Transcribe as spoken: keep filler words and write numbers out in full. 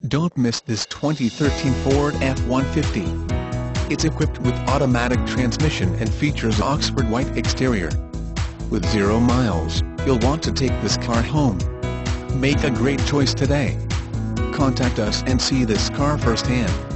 Don't miss this twenty thirteen Ford F one fifty. It's equipped with automatic transmission and features Oxford white exterior. With zero miles, you'll want to take this car home. Make a great choice today. Contact us and see this car firsthand.